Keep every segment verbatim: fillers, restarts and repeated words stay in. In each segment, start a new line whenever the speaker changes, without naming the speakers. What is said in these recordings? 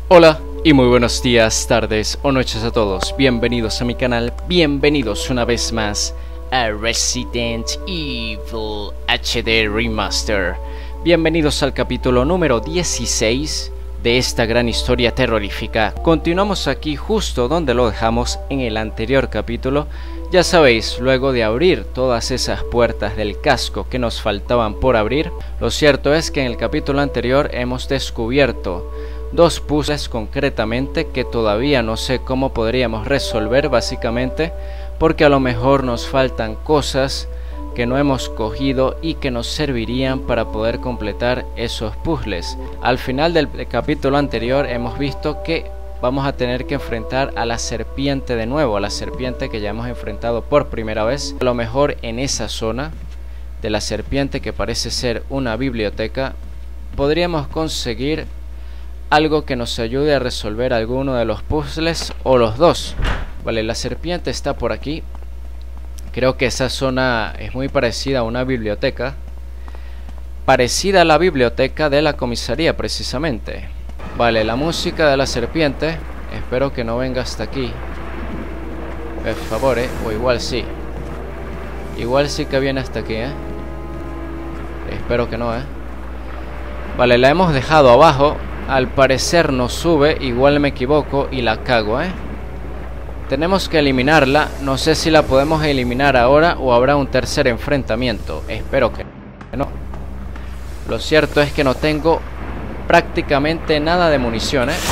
Hola y muy buenos días, tardes o noches a todos. Bienvenidos a mi canal, bienvenidos una vez más a Resident Evil H D Remaster. Bienvenidos al capítulo número dieciséis de esta gran historia terrorífica. Continuamos aquí justo donde lo dejamos en el anterior capítulo. Ya sabéis, luego de abrir todas esas puertas del casco que nos faltaban por abrir, lo cierto es que en el capítulo anterior hemos descubierto dos puzzles concretamente que todavía no sé cómo podríamos resolver, básicamente porque a lo mejor nos faltan cosas que no hemos cogido y que nos servirían para poder completar esos puzzles. Al final del capítulo anterior hemos visto que vamos a tener que enfrentar a la serpiente de nuevo, a la serpiente que ya hemos enfrentado por primera vez. A lo mejor en esa zona de la serpiente, que parece ser una biblioteca, podríamos conseguir algo que nos ayude a resolver alguno de los puzzles o los dos. Vale, la serpiente está por aquí. Creo que esa zona es muy parecida a una biblioteca, parecida a la biblioteca de la comisaría precisamente. Vale, la música de la serpiente, espero que no venga hasta aquí, por favor, eh, o igual sí. Igual sí que viene hasta aquí, eh. Espero que no, eh. Vale, la hemos dejado abajo. Al parecer no sube, igual me equivoco y la cago, ¿eh? Tenemos que eliminarla, no sé si la podemos eliminar ahora o habrá un tercer enfrentamiento, espero que no. Lo cierto es que no tengo prácticamente nada de munición, ¿eh?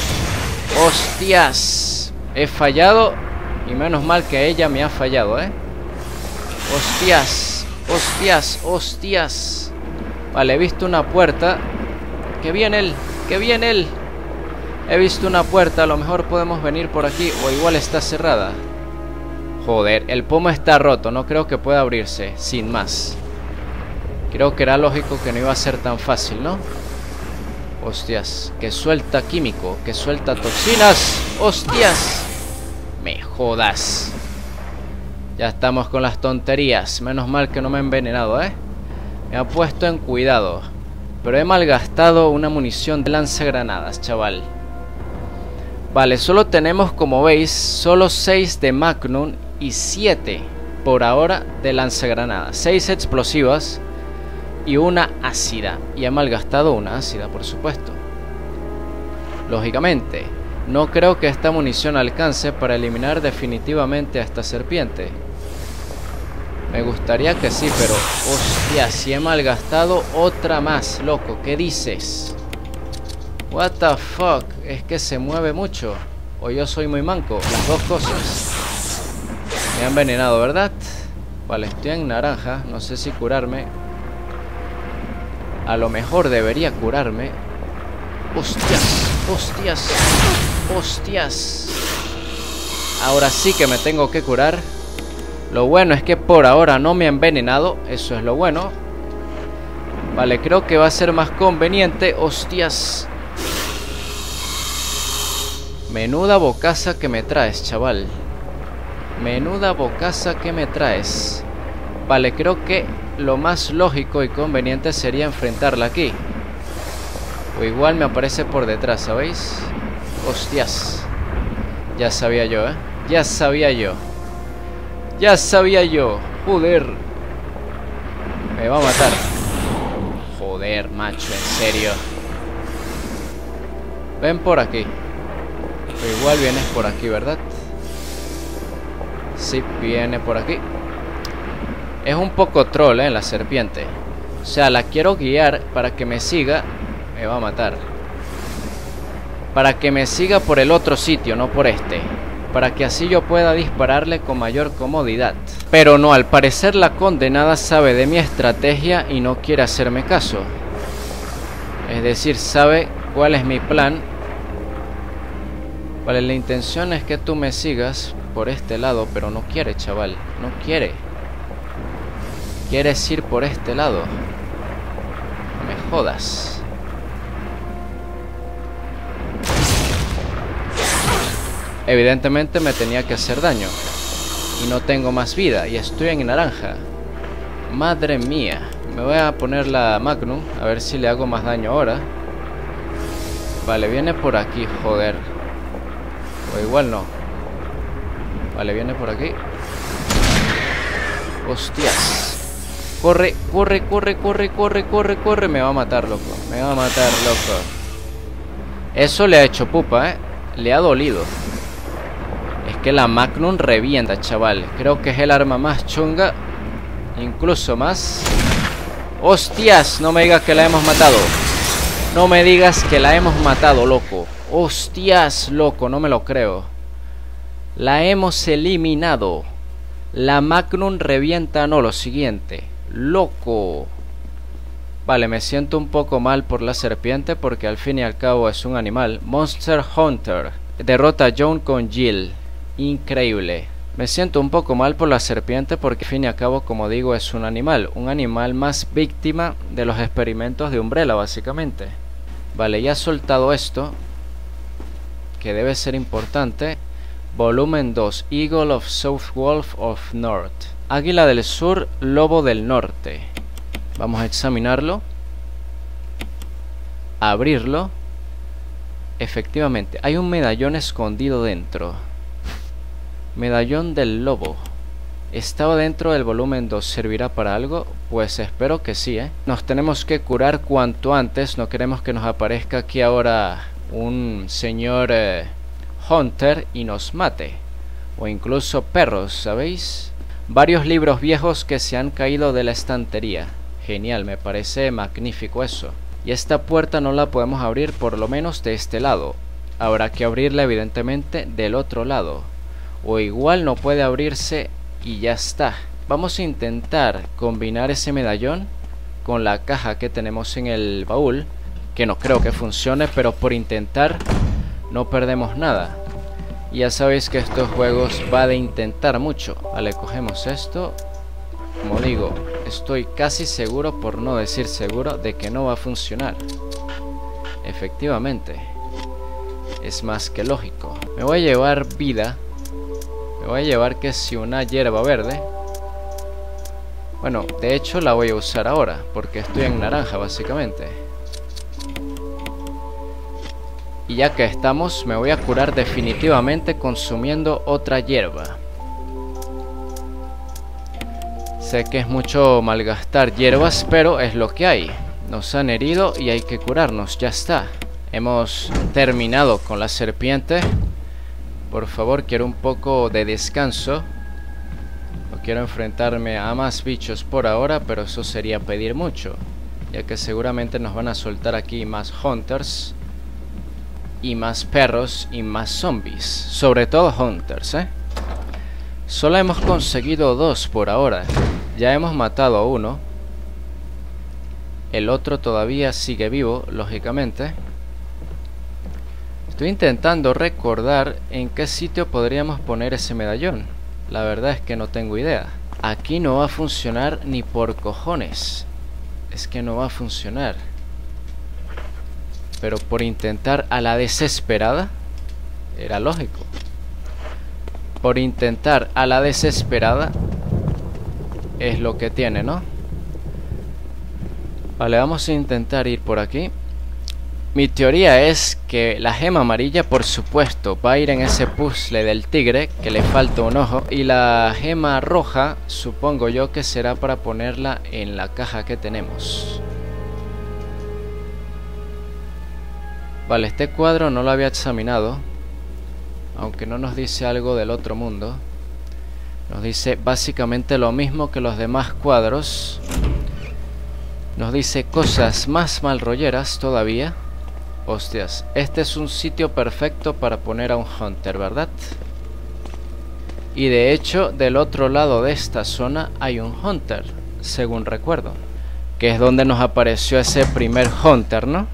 ¡Hostias! He fallado y menos mal que ella me ha fallado, ¿eh? ¡Hostias! ¡Hostias! ¡Hostias! Vale, he visto una puerta. ¡Que viene él! ¡Que viene él! He visto una puerta, a lo mejor podemos venir por aquí, o igual está cerrada. Joder, el pomo está roto, no creo que pueda abrirse, sin más. Creo que era lógico que no iba a ser tan fácil, ¿no? Hostias, que suelta químico, que suelta toxinas. ¡Hostias! Me jodas. Ya estamos con las tonterías, menos mal que no me he envenenado, ¿eh? Me ha puesto en cuidado. Pero he malgastado una munición de lanzagranadas, chaval. Vale, solo tenemos, como veis, solo seis de Magnum y siete por ahora de lanzagranadas. seis explosivas y una ácida. Y he malgastado una ácida, por supuesto. Lógicamente, no creo que esta munición alcance para eliminar definitivamente a esta serpiente. Me gustaría que sí, pero hostia, si he malgastado otra más, loco, ¿qué dices? What the fuck, es que se mueve mucho. O yo soy muy manco, las dos cosas. Me han envenenado, ¿verdad? Vale, estoy en naranja, no sé si curarme. A lo mejor debería curarme. Hostias, hostias, hostias. Ahora sí que me tengo que curar. Lo bueno es que por ahora no me ha envenenado, eso es lo bueno. Vale, creo que va a ser más conveniente. Hostias. Menuda bocaza que me traes, chaval. Menuda bocaza que me traes. Vale, creo que lo más lógico y conveniente sería enfrentarla aquí. O igual me aparece por detrás, ¿sabéis? Hostias. Ya sabía yo, ¿eh? Ya sabía yo. Ya sabía yo, joder. Me va a matar. Joder, macho, en serio. Ven por aquí. O igual vienes por aquí, ¿verdad? Sí, viene por aquí. Es un poco troll, ¿eh? La serpiente. O sea, la quiero guiar para que me siga. Me va a matar. Para que me siga por el otro sitio, no por este. Para que así yo pueda dispararle con mayor comodidad. Pero no, al parecer la condenada sabe de mi estrategia y no quiere hacerme caso. Es decir, sabe cuál es mi plan. Vale, la intención es que tú me sigas por este lado, pero no quiere, chaval. No quiere. Quieres ir por este lado. No me jodas. Evidentemente me tenía que hacer daño. Y no tengo más vida. Y estoy en naranja. Madre mía. Me voy a poner la Magnum. A ver si le hago más daño ahora. Vale, viene por aquí, joder. O igual no. Vale, viene por aquí. Hostias. Corre, corre, corre, corre, corre, corre, corre. Me va a matar, loco. Me va a matar, loco. Eso le ha hecho pupa, eh. Le ha dolido. Es que la Magnum revienta, chaval. Creo que es el arma más chunga. Incluso más. ¡Hostias! No me digas que la hemos matado. No me digas que la hemos matado, loco. ¡Hostias, loco! No me lo creo. La hemos eliminado. La Magnum revienta, no, lo siguiente. ¡Loco! Vale, me siento un poco mal por la serpiente porque al fin y al cabo es un animal. Monster Hunter. Derrota a John con Jill. Increíble. Me siento un poco mal por la serpiente porque al fin y al cabo, como digo, es un animal. Un animal más víctima de los experimentos de Umbrella, básicamente. Vale, ya he soltado esto, que debe ser importante. Volumen dos. Eagle of South Wolf of North. Águila del Sur, Lobo del Norte. Vamos a examinarlo. Abrirlo. Efectivamente, hay un medallón escondido dentro. Medallón del Lobo. ¿Estaba dentro del volumen dos? ¿Servirá para algo? Pues espero que sí, ¿eh? Nos tenemos que curar cuanto antes. No queremos que nos aparezca aquí ahora un señor eh, Hunter y nos mate. O incluso perros, ¿sabéis? Varios libros viejos que se han caído de la estantería. Genial, me parece magnífico eso. Y esta puerta no la podemos abrir, por lo menos de este lado. Habrá que abrirla evidentemente del otro lado. O igual no puede abrirse y ya está. Vamos a intentar combinar ese medallón con la caja que tenemos en el baúl, que no creo que funcione, pero por intentar no perdemos nada. Y ya sabéis que estos juegos va de intentar mucho. Vale, cogemos esto. Como digo, estoy casi seguro, por no decir seguro, de que no va a funcionar. Efectivamente. Es más que lógico. Me voy a llevar vida. Me voy a llevar que si una hierba verde. Bueno, de hecho la voy a usar ahora, porque estoy en naranja básicamente. Y ya que estamos, me voy a curar definitivamente consumiendo otra hierba. Sé que es mucho malgastar hierbas, pero es lo que hay. Nos han herido y hay que curarnos, ya está. Hemos terminado con la serpiente. Por favor, quiero un poco de descanso. No quiero enfrentarme a más bichos por ahora, pero eso sería pedir mucho, ya que seguramente nos van a soltar aquí más hunters y más perros y más zombies. Sobre todo hunters, ¿eh? Solo hemos conseguido dos por ahora. Ya hemos matado a uno. El otro todavía sigue vivo, lógicamente. Estoy intentando recordar en qué sitio podríamos poner ese medallón. La verdad es que no tengo idea. Aquí no va a funcionar ni por cojones. Es que no va a funcionar. Pero por intentar a la desesperada, era lógico. Por intentar a la desesperada, es lo que tiene, ¿no? Vale, vamos a intentar ir por aquí. Mi teoría es que la gema amarilla, por supuesto, va a ir en ese puzzle del tigre, que le falta un ojo. Y la gema roja, supongo yo que será para ponerla en la caja que tenemos. Vale, este cuadro no lo había examinado, aunque no nos dice algo del otro mundo. Nos dice básicamente lo mismo que los demás cuadros. Nos dice cosas más malrolleras todavía. Hostias, este es un sitio perfecto para poner a un hunter, ¿verdad? Y de hecho, del otro lado de esta zona hay un hunter, según recuerdo, que es donde nos apareció ese primer hunter, ¿no?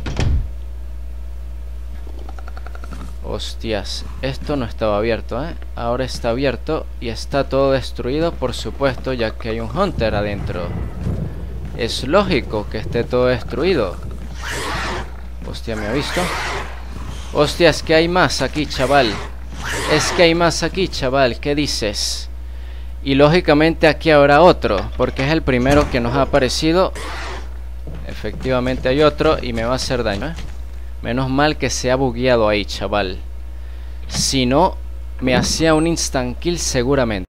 Hostias, esto no estaba abierto, ¿eh? Ahora está abierto y está todo destruido, por supuesto, ya que hay un hunter adentro. Es lógico que esté todo destruido. Hostia, ¿me ha visto? Hostia, es que hay más aquí, chaval. Es que hay más aquí, chaval. ¿Qué dices? Y lógicamente aquí habrá otro, porque es el primero que nos ha aparecido. Efectivamente hay otro y me va a hacer daño, ¿eh? Menos mal que se ha bugueado ahí, chaval. Si no, me hacía un instant kill seguramente.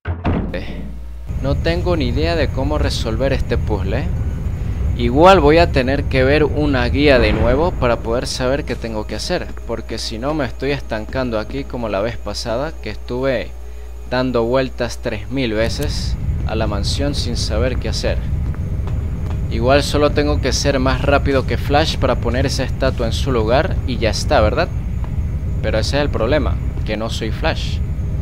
No tengo ni idea de cómo resolver este puzzle. Igual voy a tener que ver una guía de nuevo para poder saber qué tengo que hacer. Porque si no me estoy estancando aquí como la vez pasada, que estuve dando vueltas tres mil veces a la mansión sin saber qué hacer. Igual solo tengo que ser más rápido que Flash para poner esa estatua en su lugar y ya está, ¿verdad? Pero ese es el problema, que no soy Flash.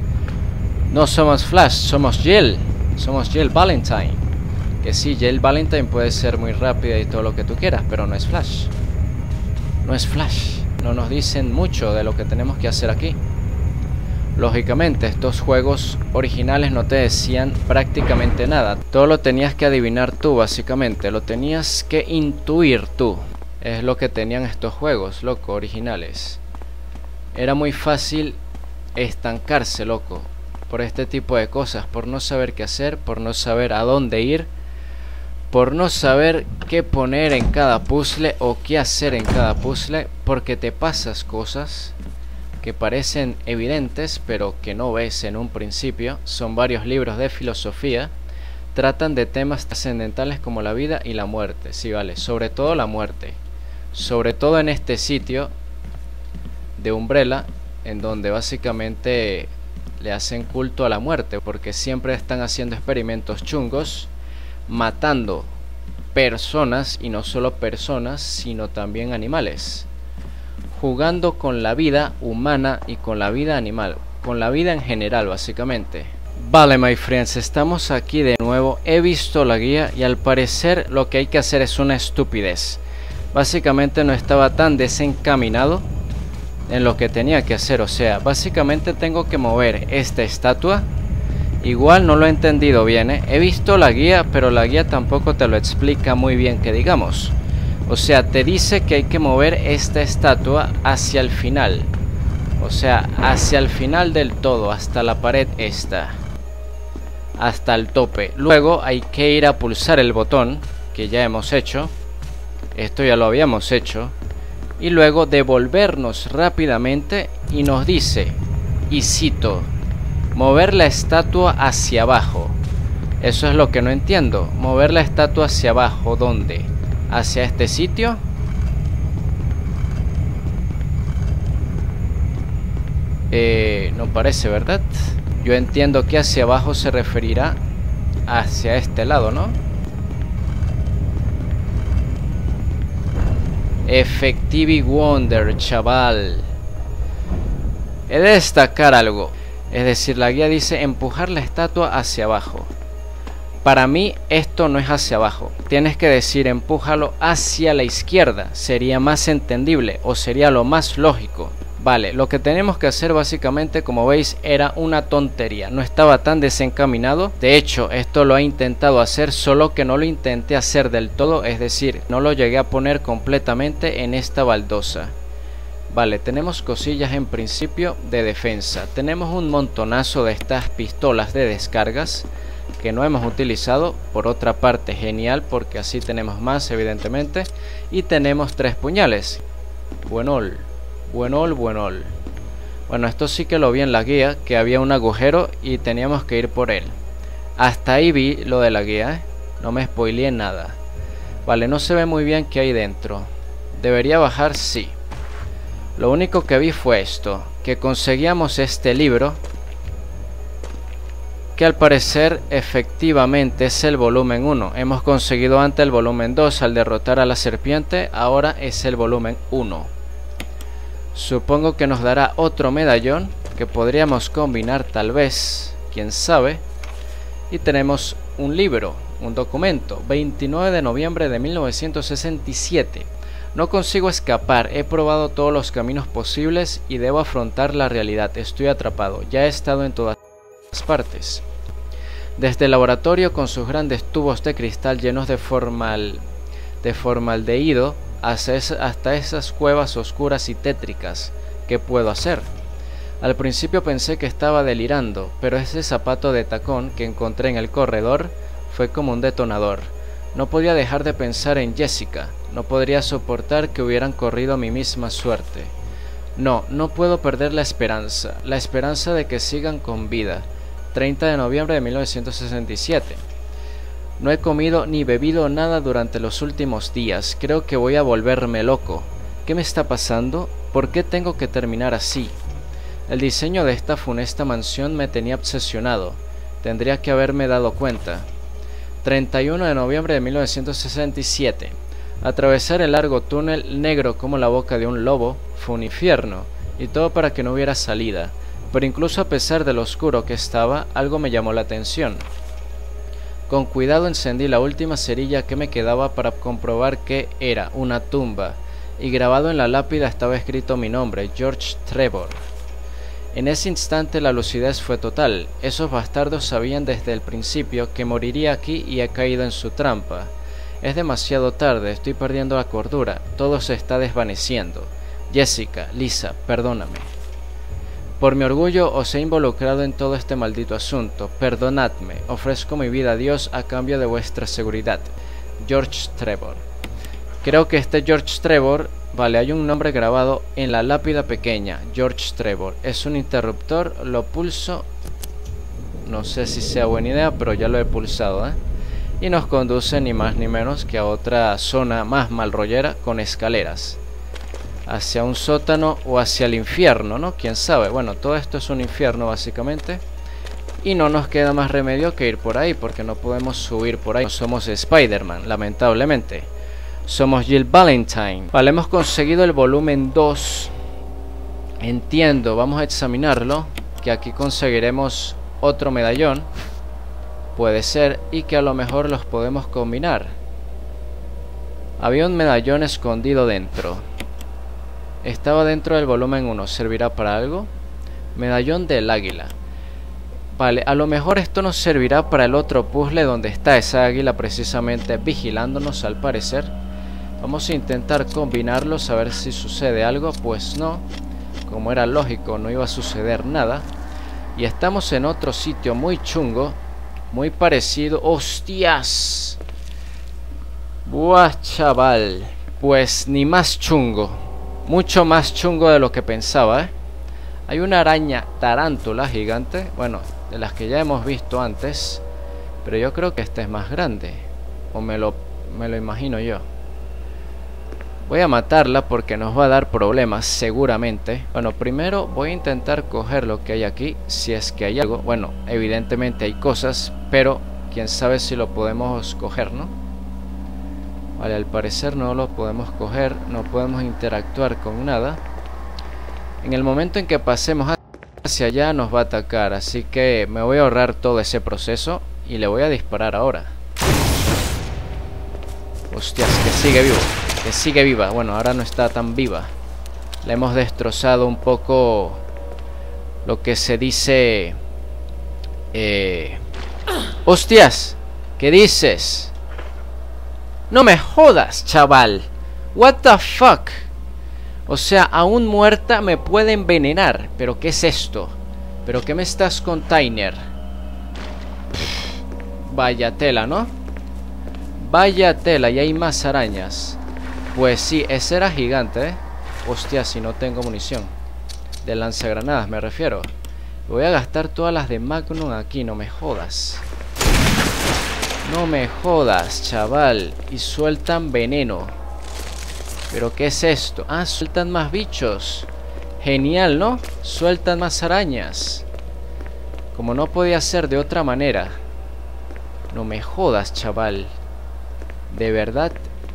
No somos Flash, somos Jill. Somos Jill Valentine. Que sí, Jill Valentine puede ser muy rápida y todo lo que tú quieras, pero no es Flash. No es Flash. No nos dicen mucho de lo que tenemos que hacer aquí. Lógicamente, estos juegos originales no te decían prácticamente nada. Todo lo tenías que adivinar tú, básicamente. Lo tenías que intuir tú. Es lo que tenían estos juegos, loco, originales. Era muy fácil estancarse, loco, por este tipo de cosas. Por no saber qué hacer, por no saber a dónde ir, por no saber qué poner en cada puzzle o qué hacer en cada puzzle. Porque te pasas cosas que parecen evidentes pero que no ves en un principio. Son varios libros de filosofía, tratan de temas trascendentales como la vida y la muerte. Sí, vale, sobre todo la muerte, sobre todo en este sitio de Umbrella, en donde básicamente le hacen culto a la muerte, porque siempre están haciendo experimentos chungos, matando personas, y no solo personas sino también animales, jugando con la vida humana y con la vida animal, con la vida en general básicamente. Vale, my friends, estamos aquí de nuevo. He visto la guía y al parecer lo que hay que hacer es una estupidez. Básicamente no estaba tan desencaminado en lo que tenía que hacer. O sea, básicamente tengo que mover esta estatua. Igual no lo he entendido bien, ¿eh? He visto la guía, pero la guía tampoco te lo explica muy bien, que digamos. O sea, te dice que hay que mover esta estatua hacia el final. O sea, hacia el final del todo, hasta la pared esta. Hasta el tope. Luego hay que ir a pulsar el botón, que ya hemos hecho. Esto ya lo habíamos hecho. Y luego devolvernos rápidamente y nos dice, y cito, mover la estatua hacia abajo. Eso es lo que no entiendo. Mover la estatua hacia abajo, ¿dónde? ¿Hacia este sitio? Eh, no parece, ¿verdad? Yo entiendo que hacia abajo se referirá hacia este lado, ¿no? Effective Wonder, chaval. He de destacar algo. Es decir, la guía dice empujar la estatua hacia abajo. Para mí esto no es hacia abajo. Tienes que decir empújalo hacia la izquierda. Sería más entendible o sería lo más lógico. Vale, lo que tenemos que hacer básicamente, como veis, era una tontería. No estaba tan desencaminado. De hecho, esto lo he intentado hacer, solo que no lo intenté hacer del todo. Es decir, no lo llegué a poner completamente en esta baldosa. Vale, tenemos cosillas en principio de defensa. Tenemos un montonazo de estas pistolas de descargas que no hemos utilizado. Por otra parte, genial, porque así tenemos más, evidentemente. Y tenemos tres puñales. Buenol, buenol, buenol. Bueno, esto sí que lo vi en la guía, que había un agujero y teníamos que ir por él. Hasta ahí vi lo de la guía, ¿eh? No me spoileé nada. Vale, no se ve muy bien qué hay dentro. ¿Debería bajar? Sí. Lo único que vi fue esto, que conseguíamos este libro, que al parecer efectivamente es el volumen uno. Hemos conseguido antes el volumen dos al derrotar a la serpiente, ahora es el volumen uno. Supongo que nos dará otro medallón que podríamos combinar tal vez, quién sabe. Y tenemos un libro, un documento, veintinueve de noviembre de mil novecientos sesenta y siete. No consigo escapar, he probado todos los caminos posibles y debo afrontar la realidad. Estoy atrapado, ya he estado en todas partes. Desde el laboratorio con sus grandes tubos de cristal llenos de formal, de formaldehído hasta, es, hasta esas cuevas oscuras y tétricas. ¿Qué puedo hacer? Al principio pensé que estaba delirando, pero ese zapato de tacón que encontré en el corredor fue como un detonador. No podía dejar de pensar en Jessica. No podría soportar que hubieran corrido mi misma suerte. No, no puedo perder la esperanza. La esperanza de que sigan con vida. treinta de noviembre de mil novecientos sesenta y siete. No he comido ni bebido nada durante los últimos días. Creo que voy a volverme loco. ¿Qué me está pasando? ¿Por qué tengo que terminar así? El diseño de esta funesta mansión me tenía obsesionado. Tendría que haberme dado cuenta. treinta y uno de noviembre de mil novecientos sesenta y siete. Atravesar el largo túnel, negro como la boca de un lobo, fue un infierno, y todo para que no hubiera salida. Pero incluso a pesar de lo oscuro que estaba, algo me llamó la atención. Con cuidado encendí la última cerilla que me quedaba para comprobar que era una tumba, y grabado en la lápida estaba escrito mi nombre, George Trevor. En ese instante la lucidez fue total. Esos bastardos sabían desde el principio que moriría aquí y he caído en su trampa. Es demasiado tarde, estoy perdiendo la cordura, todo se está desvaneciendo. Jessica, Lisa, perdóname. Por mi orgullo os he involucrado en todo este maldito asunto. Perdonadme, ofrezco mi vida a Dios a cambio de vuestra seguridad. George Trevor. Creo que este George Trevor... Vale, hay un nombre grabado en la lápida pequeña. George Trevor. Es un interruptor, lo pulso. No sé si sea buena idea, pero ya lo he pulsado, ¿eh? Y nos conduce ni más ni menos que a otra zona más malrollera con escaleras. Hacia un sótano o hacia el infierno, ¿no? Quién sabe. Bueno, todo esto es un infierno básicamente. Y no nos queda más remedio que ir por ahí, porque no podemos subir por ahí. No somos Spider-Man, lamentablemente. Somos Jill Valentine. Vale, hemos conseguido el volumen dos. Entiendo, vamos a examinarlo. Que aquí conseguiremos otro medallón. Puede ser, y que a lo mejor los podemos combinar. Había un medallón escondido dentro. Estaba dentro del volumen uno. ¿Servirá para algo? Medallón del águila. Vale, a lo mejor esto nos servirá para el otro puzzle donde está esa águila precisamente vigilándonos al parecer. Vamos a intentar combinarlos a ver si sucede algo. Pues no, como era lógico no iba a suceder nada. Y estamos en otro sitio muy chungo, muy parecido. ¡Hostias! Buah, chaval. Pues ni más chungo. Mucho más chungo de lo que pensaba, ¿eh? Hay una araña tarántula gigante. Bueno, de las que ya hemos visto antes. Pero yo creo que esta es más grande. O me lo, me lo imagino yo. Voy a matarla porque nos va a dar problemas seguramente. Bueno, primero voy a intentar coger lo que hay aquí. Si es que hay algo. Bueno, evidentemente hay cosas. Pero quién sabe si lo podemos coger, ¿no? Vale, al parecer no lo podemos coger. No podemos interactuar con nada. En el momento en que pasemos hacia allá nos va a atacar. Así que me voy a ahorrar todo ese proceso. Y le voy a disparar ahora. Hostias, que sigue vivo. Que sigue viva. Bueno, ahora no está tan viva. Le hemos destrozado un poco lo que se dice... Eh... ¡Hostias! ¿Qué dices? No me jodas, chaval. What the fuck. O sea, aún muerta me puede envenenar. ¿Pero qué es esto? ¿Pero qué me estás container? Vaya tela, ¿no? Vaya tela, y hay más arañas. Pues sí, ese era gigante, ¿eh? Hostia, si no tengo munición. De lanzagranadas me refiero. Voy a gastar todas las de Magnum aquí, no me jodas. No me jodas, chaval. Y sueltan veneno. ¿Pero qué es esto? Ah, sueltan más bichos. Genial, ¿no? Sueltan más arañas. Como no podía ser de otra manera. No me jodas, chaval. De verdad.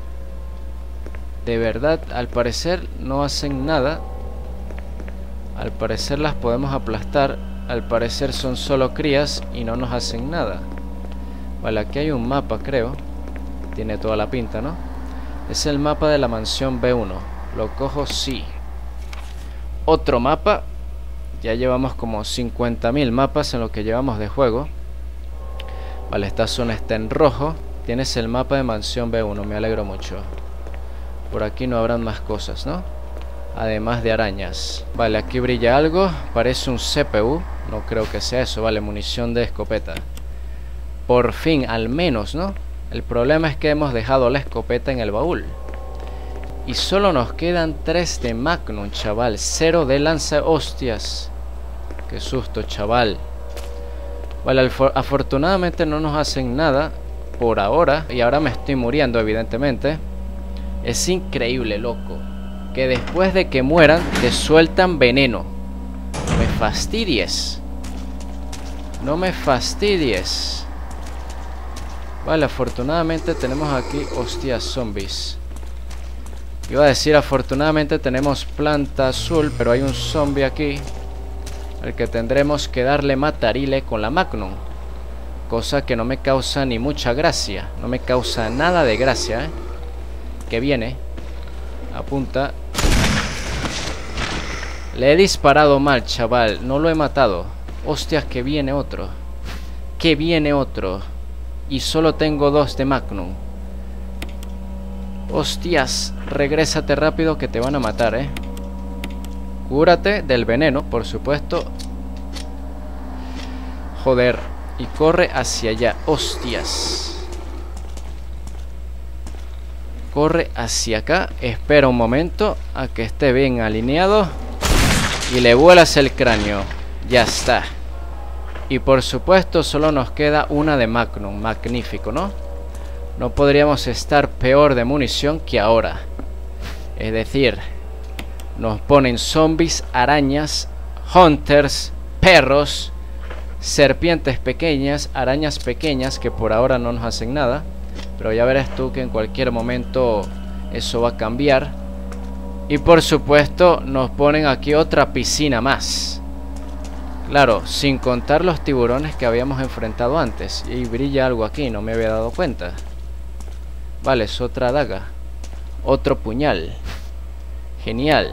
De verdad, al parecer no hacen nada. Al parecer las podemos aplastar. Al parecer son solo crías y no nos hacen nada. Vale, aquí hay un mapa, creo. Tiene toda la pinta, ¿no? Es el mapa de la mansión B uno. Lo cojo, sí. Otro mapa. Ya llevamos como cincuenta mil mapas en lo que llevamos de juego. Vale, esta zona está en rojo. Tienes el mapa de mansión B uno, me alegro mucho. Por aquí no habrán más cosas, ¿no? Además de arañas. Vale, aquí brilla algo. Parece un C P U. No creo que sea eso. Vale, munición de escopeta. Por fin, al menos, ¿no? El problema es que hemos dejado la escopeta en el baúl. Y solo nos quedan tres de Magnum, chaval. Cero de lanza. Hostias. Qué susto, chaval. Vale, afortunadamente no nos hacen nada por ahora. Y ahora me estoy muriendo, evidentemente. Es increíble, loco, que después de que mueran te sueltan veneno. No me fastidies. No me fastidies. Vale, afortunadamente tenemos aquí... Hostias, zombies. Iba a decir, afortunadamente tenemos planta azul, pero hay un zombie aquí al que tendremos que darle matarile con la Magnum. Cosa que no me causa ni mucha gracia. No me causa nada de gracia, ¿eh? Que viene. Apunta. Le he disparado mal, chaval. No lo he matado. Hostias, que viene otro. Que viene otro. Y solo tengo dos de Magnum. Hostias, regrésate rápido que te van a matar, eh. Cúrate del veneno, por supuesto. Joder. Y corre hacia allá. Hostias. Corre hacia acá. Espera un momento a que esté bien alineado. Y le vuelas el cráneo. Ya está. Y por supuesto solo nos queda una de Magnum. Magnífico, ¿no? No podríamos estar peor de munición que ahora. Es decir, nos ponen zombies, arañas, hunters, perros, serpientes pequeñas, arañas pequeñas que por ahora no nos hacen nada. Pero ya verás tú que en cualquier momento eso va a cambiar. Y por supuesto nos ponen aquí otra piscina más. Claro, sin contar los tiburones que habíamos enfrentado antes. Y brilla algo aquí, no me había dado cuenta. Vale, es otra daga. Otro puñal. Genial.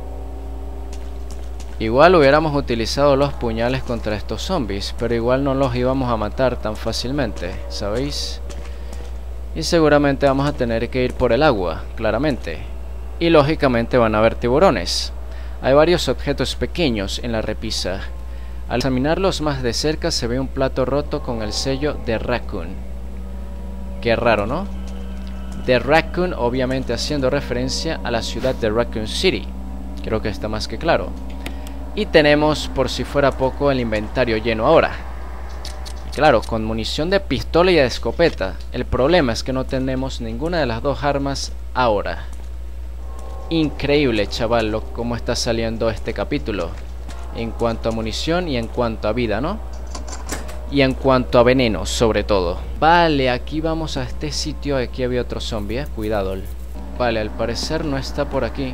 Igual hubiéramos utilizado los puñales contra estos zombies, pero igual no los íbamos a matar tan fácilmente, ¿sabéis? Y seguramente vamos a tener que ir por el agua, claramente. Y lógicamente van a haber tiburones. Hay varios objetos pequeños en la repisa. Al examinarlos más de cerca se ve un plato roto con el sello de Raccoon. Qué raro, ¿no? De Raccoon, obviamente haciendo referencia a la ciudad de Raccoon City. Creo que está más que claro. Y tenemos, por si fuera poco, el inventario lleno ahora. Y claro, con munición de pistola y de escopeta. El problema es que no tenemos ninguna de las dos armas ahora. Increíble, chaval, lo, cómo está saliendo este capítulo. En cuanto a munición y en cuanto a vida, ¿no? Y en cuanto a veneno, sobre todo. Vale, aquí vamos a este sitio. Aquí había otro zombie, ¿eh? Cuidado. Vale, al parecer no está por aquí.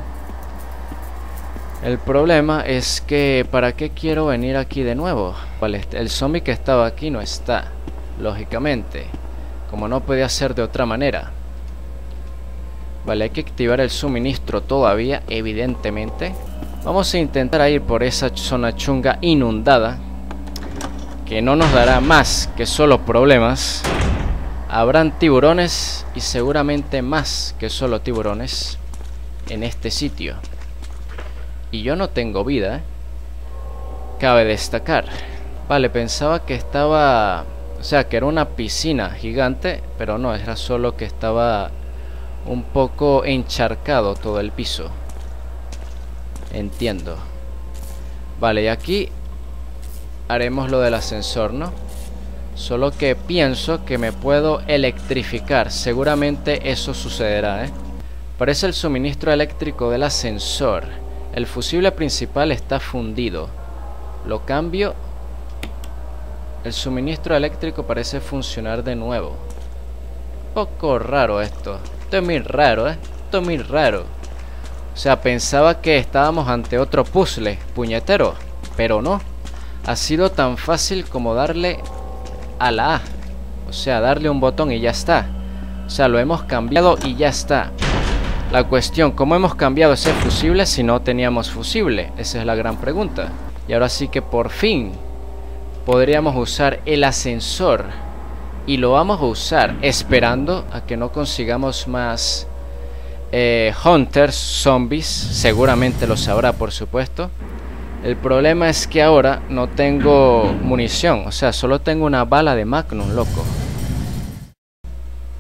El problema es que... ¿para qué quiero venir aquí de nuevo? Vale, el zombie que estaba aquí no está. Lógicamente. Como no podía ser de otra manera. Vale, hay que activar el suministro todavía, evidentemente. Vamos a intentar ir por esa zona chunga inundada, que no nos dará más que solo problemas. Habrán tiburones y seguramente más que solo tiburones en este sitio. Y yo no tengo vida, ¿eh? Cabe destacar. Vale, pensaba que estaba... o sea, que era una piscina gigante, pero no, era solo que estaba un poco encharcado todo el piso. Entiendo. Vale, y aquí haremos lo del ascensor, ¿no? Solo que pienso que me puedo electrificar. Seguramente eso sucederá, ¿eh? Parece el suministro eléctrico del ascensor. El fusible principal está fundido. Lo cambio. El suministro eléctrico parece funcionar de nuevo. Poco raro esto. Esto es muy raro, ¿eh? Esto es muy raro. O sea, pensaba que estábamos ante otro puzzle, puñetero. Pero no. Ha sido tan fácil como darle a la A. O sea, darle un botón y ya está. O sea, lo hemos cambiado y ya está. La cuestión, ¿cómo hemos cambiado ese fusible si no teníamos fusible? Esa es la gran pregunta. Y ahora sí que por fin podríamos usar el ascensor. Y lo vamos a usar esperando a que no consigamos más eh, hunters, zombies. Seguramente lo sabrá, por supuesto. El problema es que ahora no tengo munición. O sea, solo tengo una bala de Magnum, loco.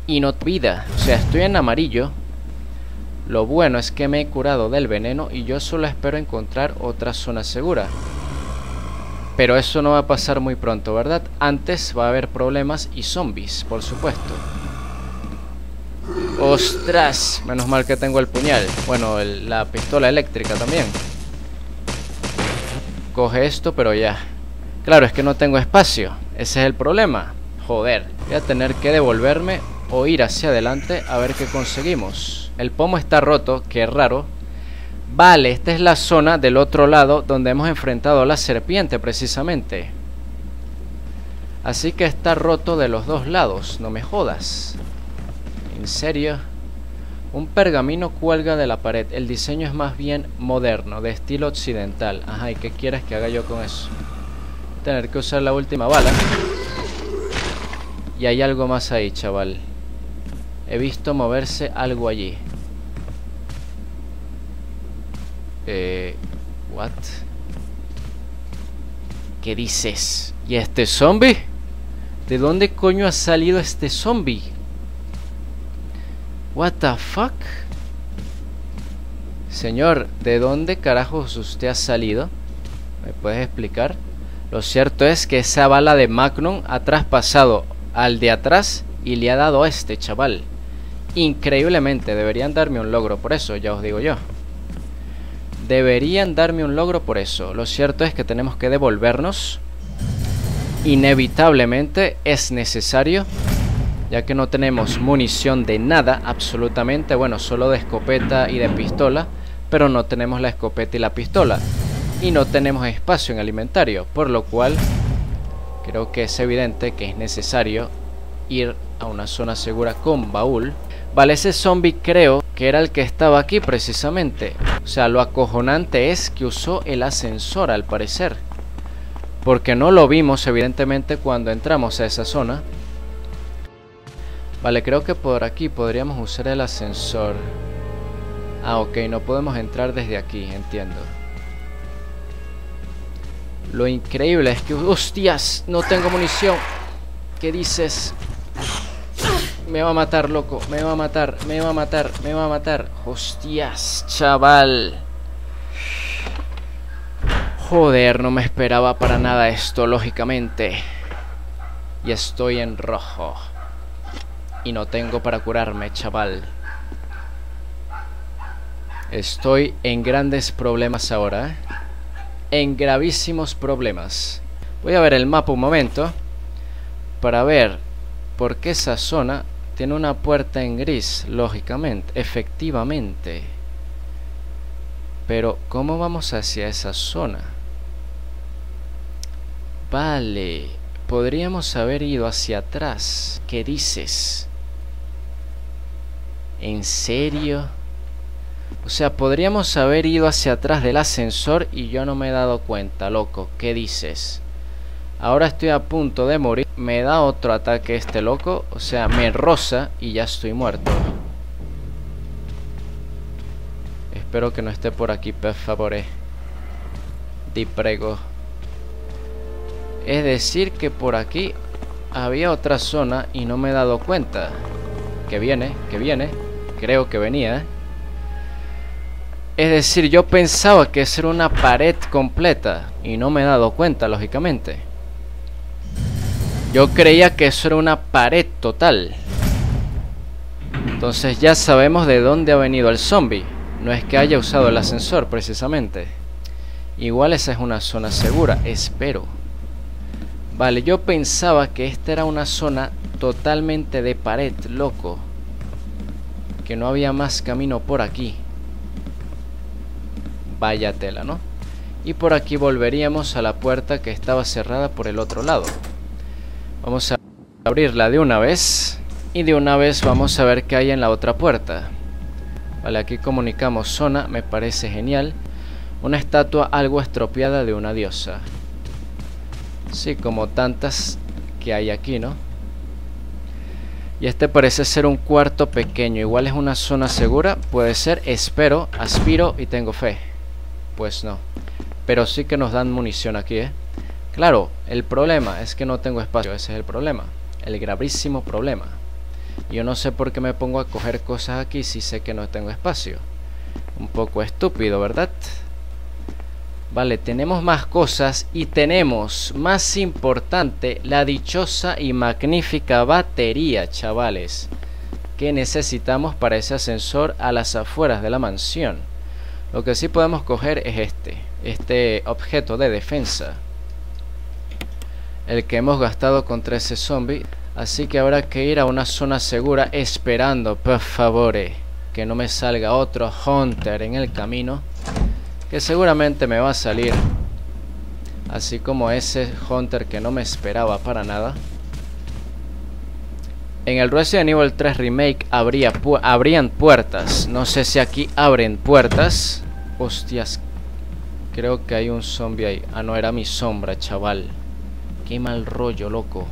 y no vida. O sea, estoy en amarillo. Lo bueno es que me he curado del veneno y yo solo espero encontrar otra zona segura. Pero eso no va a pasar muy pronto, ¿verdad? Antes va a haber problemas y zombies, por supuesto. ¡Ostras! Menos mal que tengo el puñal. Bueno, el, la pistola eléctrica también. Coge esto, pero ya. Claro, es que no tengo espacio. Ese es el problema. Joder, voy a tener que devolverme o ir hacia adelante a ver qué conseguimos. El pomo está roto, qué raro. Vale, esta es la zona del otro lado donde hemos enfrentado a la serpiente precisamente. Así que está roto de los dos lados, no me jodas. ¿En serio? Un pergamino cuelga de la pared. El diseño es más bien moderno, de estilo occidental. Ajá, ¿y qué quieres que haga yo con eso? Tener que usar la última bala. Y hay algo más ahí, chaval. He visto moverse algo allí. Eh... ¿What? ¿Qué dices? ¿Y este zombie? ¿De dónde coño ha salido este zombie? What the fuck? Señor, ¿de dónde carajos usted ha salido? ¿Me puedes explicar? Lo cierto es que esa bala de Magnum ha traspasado al de atrás y le ha dado a este chaval. Increíblemente, deberían darme un logro por eso, ya os digo yo. Deberían darme un logro por eso. Lo cierto es que tenemos que devolvernos. Inevitablemente es necesario, ya que no tenemos munición de nada, absolutamente. Bueno, solo de escopeta y de pistola, pero no tenemos la escopeta y la pistola. Y no tenemos espacio en el inventario, por lo cual creo que es evidente que es necesario ir a una zona segura con baúl. Vale, ese zombie creo que era el que estaba aquí precisamente. O sea, lo acojonante es que usó el ascensor al parecer, porque no lo vimos evidentemente cuando entramos a esa zona. Vale, creo que por aquí podríamos usar el ascensor. Ah, ok, no podemos entrar desde aquí, entiendo. Lo increíble es que... ¡Hostias! No tengo munición. ¿Qué dices? Me va a matar, loco. Me va a matar, me va a matar, me va a matar. ¡Hostias, chaval! Joder, no me esperaba para nada esto, lógicamente. Y estoy en rojo. Y no tengo para curarme, chaval. Estoy en grandes problemas ahora, ¿eh? En gravísimos problemas. Voy a ver el mapa un momento para ver por qué esa zona tiene una puerta en gris, lógicamente, efectivamente. Pero ¿cómo vamos hacia esa zona? Vale, podríamos haber ido hacia atrás. ¿Qué dices? ¿En serio? O sea, podríamos haber ido hacia atrás del ascensor y yo no me he dado cuenta, loco. ¿Qué dices? Ahora estoy a punto de morir. Me da otro ataque este loco. O sea, me roza y ya estoy muerto. Espero que no esté por aquí, por favor. Te prego. Es decir que por aquí había otra zona y no me he dado cuenta. Que viene, que viene. Creo que venía, ¿eh? Es decir, yo pensaba que eso era una pared completa y no me he dado cuenta, lógicamente. Yo creía que eso era una pared total. Entonces ya sabemos de dónde ha venido el zombie. No es que haya usado el ascensor, precisamente. Igual esa es una zona segura, espero. Vale, yo pensaba que esta era una zona totalmente de pared, loco. Que no había más camino por aquí. Vaya tela, ¿no? Y por aquí volveríamos a la puerta que estaba cerrada por el otro lado. Vamos a abrirla de una vez. Y de una vez vamos a ver qué hay en la otra puerta. Vale, aquí comunicamos zona, me parece genial. Una estatua algo estropeada de una diosa. Sí, como tantas que hay aquí, ¿no? Y este parece ser un cuarto pequeño. Igual es una zona segura. Puede ser, espero, aspiro y tengo fe. Pues no. Pero sí que nos dan munición aquí, ¿eh? Claro, el problema es que no tengo espacio. Ese es el problema. El gravísimo problema. Yo no sé por qué me pongo a coger cosas aquí si sé que no tengo espacio. Un poco estúpido, ¿verdad? Vale, tenemos más cosas y tenemos, más importante, la dichosa y magnífica batería, chavales, que necesitamos para ese ascensor a las afueras de la mansión. Lo que sí podemos coger es este, este objeto de defensa, el que hemos gastado contra ese zombie. Así que habrá que ir a una zona segura esperando, por favor, que no me salga otro Hunter en el camino, que seguramente me va a salir, así como ese Hunter que no me esperaba para nada. En el Resident Evil tres Remake habría pu abrían puertas. No sé si aquí abren puertas. Hostias, creo que hay un zombie ahí. Ah, no, era mi sombra, chaval. Qué mal rollo, loco.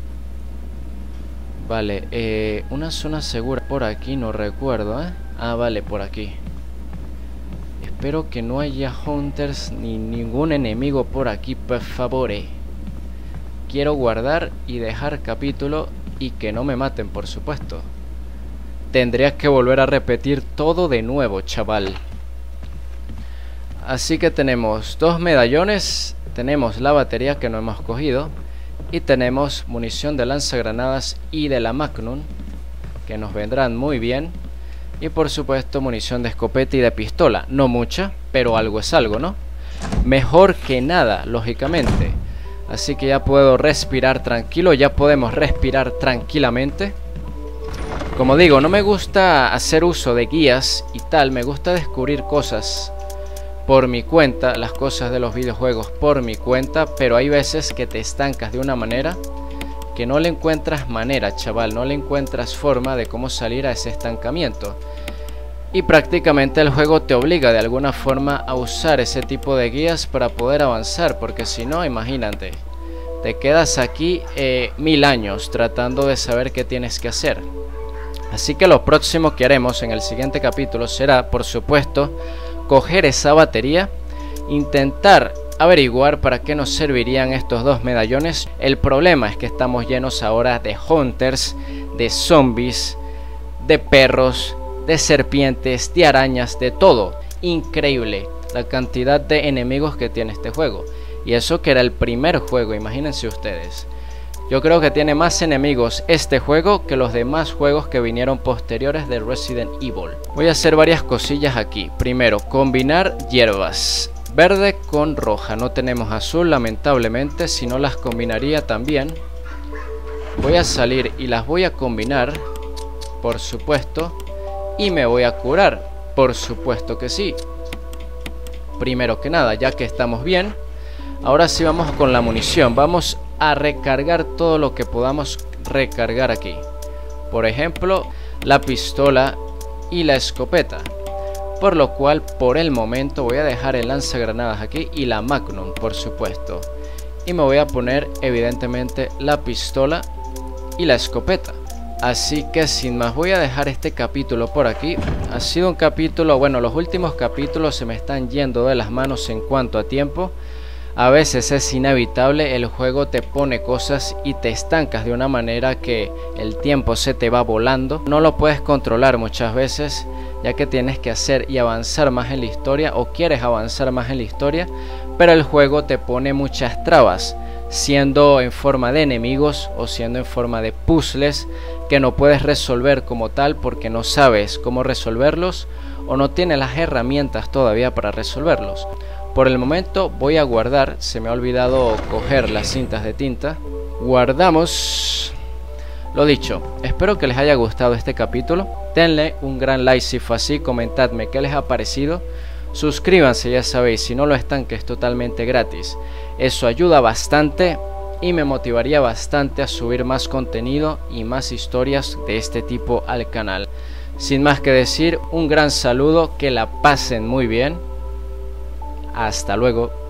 Vale, eh, una zona segura por aquí, no recuerdo, ¿eh? Ah, vale, por aquí. Espero que no haya hunters ni ningún enemigo por aquí, por favor. Quiero guardar y dejar capítulo y que no me maten, por supuesto. Tendría que volver a repetir todo de nuevo, chaval. Así que tenemos dos medallones, tenemos la batería que no hemos cogido y tenemos munición de lanzagranadas y de la Magnum, que nos vendrán muy bien. Y por supuesto munición de escopeta y de pistola. No mucha, pero algo es algo, ¿no? Mejor que nada, lógicamente. Así que ya puedo respirar tranquilo. Ya podemos respirar tranquilamente. Como digo, no me gusta hacer uso de guías y tal. Me gusta descubrir cosas por mi cuenta. Las cosas de los videojuegos por mi cuenta. Pero hay veces que te estancas de una manera que no le encuentras manera, chaval, no le encuentras forma de cómo salir a ese estancamiento. Y prácticamente el juego te obliga de alguna forma a usar ese tipo de guías para poder avanzar, porque si no, imagínate, te quedas aquí eh, mil años tratando de saber qué tienes que hacer. Así que lo próximo que haremos en el siguiente capítulo será, por supuesto, coger esa batería, intentar averiguar para qué nos servirían estos dos medallones. El problema es que estamos llenos ahora de hunters, de zombies, de perros, de serpientes, de arañas, de todo. Increíble la cantidad de enemigos que tiene este juego. Y eso que era el primer juego, imagínense ustedes. Yo creo que tiene más enemigos este juego que los demás juegos que vinieron posteriores de Resident Evil. Voy a hacer varias cosillas aquí. Primero, combinar hierbas. Verde con roja, no tenemos azul lamentablemente, si no las combinaría también. Voy a salir y las voy a combinar, por supuesto. Y me voy a curar, por supuesto que sí. Primero que nada, ya que estamos bien, ahora sí vamos con la munición. Vamos a recargar todo lo que podamos recargar aquí. Por ejemplo, la pistola y la escopeta. Por lo cual, por el momento, voy a dejar el lanzagranadas aquí y la Magnum, por supuesto. Y me voy a poner, evidentemente, la pistola y la escopeta. Así que, sin más, voy a dejar este capítulo por aquí. Ha sido un capítulo, bueno, los últimos capítulos se me están yendo de las manos en cuanto a tiempo. A veces es inevitable, el juego te pone cosas y te estancas de una manera que el tiempo se te va volando. No lo puedes controlar muchas veces, ya que tienes que hacer y avanzar más en la historia o quieres avanzar más en la historia, pero el juego te pone muchas trabas, siendo en forma de enemigos o siendo en forma de puzzles que no puedes resolver como tal porque no sabes cómo resolverlos o no tienes las herramientas todavía para resolverlos. Por el momento voy a guardar, se me ha olvidado coger las cintas de tinta. Guardamos. Lo dicho, espero que les haya gustado este capítulo. Denle un gran like si fue así, comentadme qué les ha parecido. Suscríbanse, ya sabéis, si no lo están, que es totalmente gratis. Eso ayuda bastante y me motivaría bastante a subir más contenido y más historias de este tipo al canal. Sin más que decir, un gran saludo, que la pasen muy bien. Hasta luego.